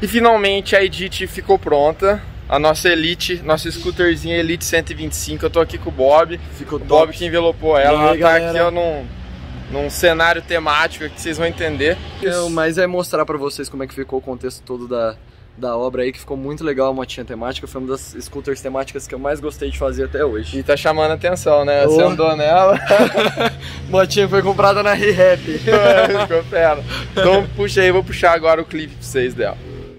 E finalmente a Edit ficou pronta. A nossa Elite, nossa scooterzinha Elite 125. Eu tô aqui com o Bob. Ficou top. Bob que envelopou ela. Ela tá aqui, ó, num cenário temático que vocês vão entender. Mas é mostrar pra vocês como é que ficou o contexto todo da obra aí, que ficou muito legal a motinha temática. Foi uma das scooters temáticas que eu mais gostei de fazer até hoje. E tá chamando a atenção, né? Você andou nela. Motinha foi comprada na ReHap. Ficou fera. Então puxa aí, vou puxar agora o clipe pra vocês dela.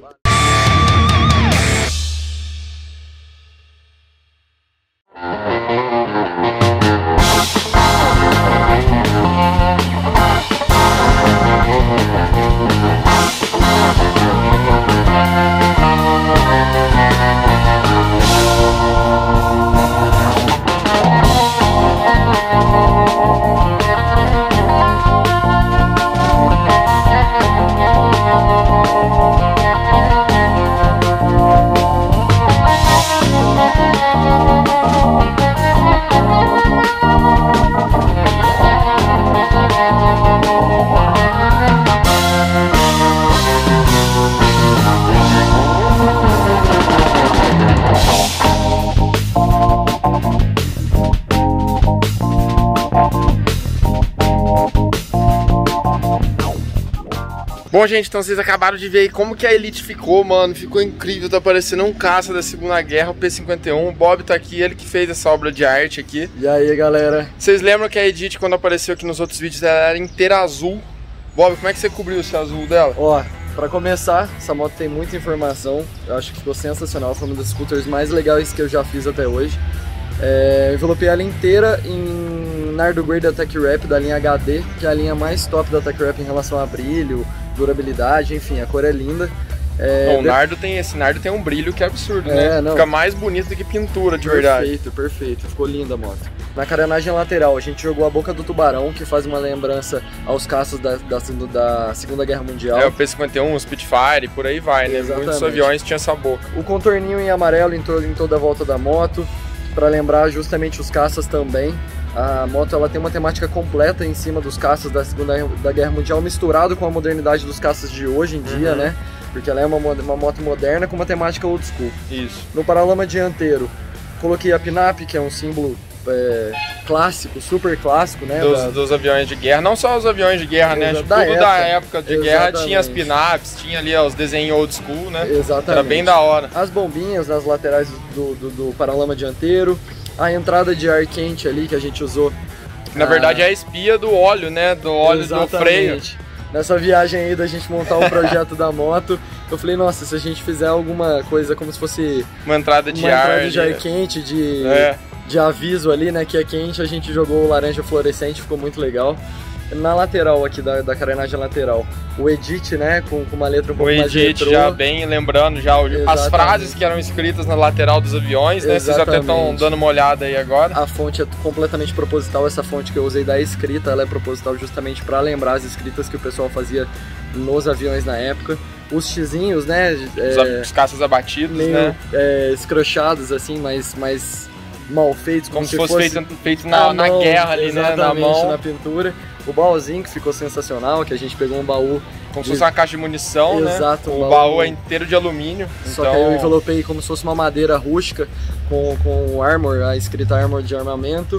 Bom, gente, então vocês acabaram de ver aí como que a Elite ficou, mano. Ficou incrível, tá parecendo um caça da Segunda Guerra, o P-51. O Bob tá aqui, ele que fez essa obra de arte aqui. E aí, galera? Vocês lembram que a Edit, quando apareceu aqui nos outros vídeos, ela era inteira azul. Bob, como é que você cobriu esse azul dela? Ó, pra começar, essa moto tem muita informação. Eu acho que ficou sensacional, foi uma das scooters mais legais que eu já fiz até hoje. Eu envelopei ela inteira em Nardo Grey da Tech Rap, da linha HD, que é a linha mais top da Tech Rap em relação a brilho, durabilidade, enfim, a cor é linda. Esse Nardo tem um brilho que é absurdo, né? Não. Fica mais bonito do que pintura, de verdade. Perfeito, perfeito. Ficou linda a moto. Na carenagem lateral, a gente jogou a boca do tubarão, que faz uma lembrança aos caças da Segunda Guerra Mundial. O P-51, o Spitfire, por aí vai, né? Exatamente. Muitos aviões tinham essa boca. O contorninho em amarelo em toda a volta da moto, para lembrar justamente os caças também. A moto ela tem uma temática completa em cima dos caças da Guerra Mundial, misturado com a modernidade dos caças de hoje em dia, né? Porque ela é uma moto moderna com uma temática old school. Isso. No paralama dianteiro, coloquei a PNAP, que é um símbolo clássico, super clássico, né? Dos aviões de guerra, não só os aviões de guerra, né? Tudo da época de guerra tinha as PNAPs, tinha ali os desenhos old school, né? Exatamente. Era bem da hora. As bombinhas nas laterais do paralama dianteiro, a entrada de ar quente ali que a gente usou. Na verdade é a espia do óleo, né? Do óleo do freio. Nessa viagem aí da gente montar o projeto da moto, eu falei, nossa, se a gente fizer alguma coisa como se fosse uma entrada de ar quente, de aviso ali, né, que é quente, a gente jogou o laranja fluorescente, ficou muito legal. Na lateral aqui, da carenagem lateral, o Edit, né, com uma letra um pouco mais retrô. Já bem lembrando já as frases que eram escritas na lateral dos aviões, né, vocês até estão dando uma olhada aí agora. A fonte é completamente proposital, essa fonte que eu usei da escrita, ela é proposital justamente para lembrar as escritas que o pessoal fazia nos aviões na época. Os xizinhos, né, os caças abatidos, meio, né, escrochados assim, mas mal feitos, como se fosse feito na guerra ali, né, na mão, na pintura. O baúzinho que ficou sensacional, que a gente pegou um baú como se fosse uma caixa de munição, exato, né? O baú é inteiro de alumínio. Só que aí eu envelopei como se fosse uma madeira rústica com Armor, a escrita Armor de armamento.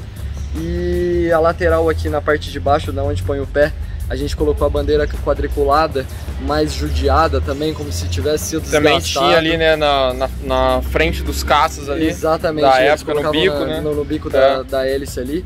E a lateral aqui na parte de baixo, da onde põe o pé, a gente colocou a bandeira quadriculada, mais judiada também, como se tivesse sido também desgastado. Tinha ali, né, na frente dos caças ali. Exatamente. Da época, no bico, né? No bico da hélice ali.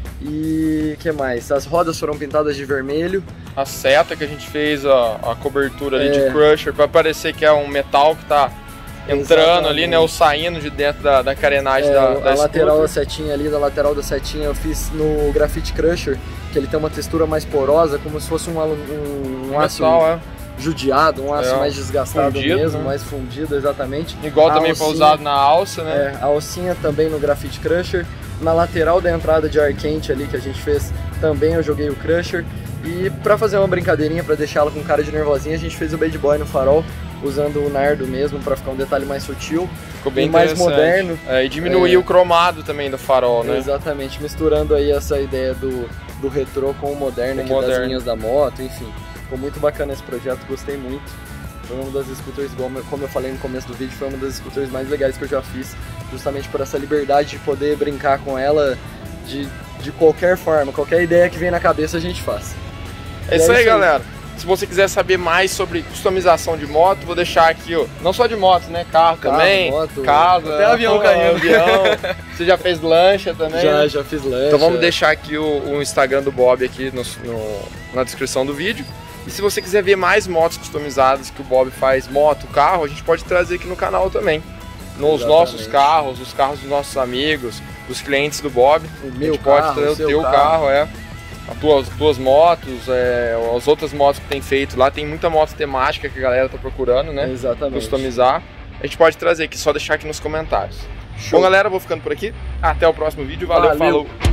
E que mais? As rodas foram pintadas de vermelho. A seta que a gente fez, a cobertura ali de crusher, para parecer que é um metal que tá entrando ali, né, ou saindo de dentro da carenagem da lateral da setinha ali, da lateral da setinha eu fiz no Graphite Crusher, que ele tem uma textura mais porosa, como se fosse um aço judiado, um aço mais desgastado fundido, mesmo, mais fundido, exatamente. Igual também foi usado na alça, né? A alcinha também no Graphite Crusher. Na lateral da entrada de ar quente ali que a gente fez, também eu joguei o Crusher. E pra fazer uma brincadeirinha, pra deixar ela com cara de nervosinha, a gente fez o Bad Boy no farol, usando o Nardo mesmo, pra ficar um detalhe mais sutil. Ficou bem mais moderno. E diminuir o cromado também do farol, né? Exatamente, misturando aí essa ideia do retrô com o moderno aqui das linhas da moto, enfim. Ficou muito bacana esse projeto, gostei muito. Foi uma das scooters, como eu falei no começo do vídeo, foi uma das scooters mais legais que eu já fiz, justamente por essa liberdade de poder brincar com ela de qualquer forma, qualquer ideia que vem na cabeça a gente faz. É isso aí, galera. Se você quiser saber mais sobre customização de moto, vou deixar aqui, ó, não só de moto, né? Carro também, moto, casa, até avião caindo. Você já fez lancha também? Já fiz lancha. Então vamos deixar aqui o Instagram do Bob aqui na descrição do vídeo. E se você quiser ver mais motos customizadas que o Bob faz, moto, carro, a gente pode trazer aqui no canal também. Nos nossos carros, os carros dos nossos amigos, dos clientes do Bob. A gente pode trazer o teu carro, as tuas motos, as outras motos que tem feito lá. Tem muita moto temática que a galera tá procurando, né? Exatamente. Customizar. A gente pode trazer aqui, só deixar aqui nos comentários. Show. Bom, galera, vou ficando por aqui. Até o próximo vídeo. Valeu. Falou!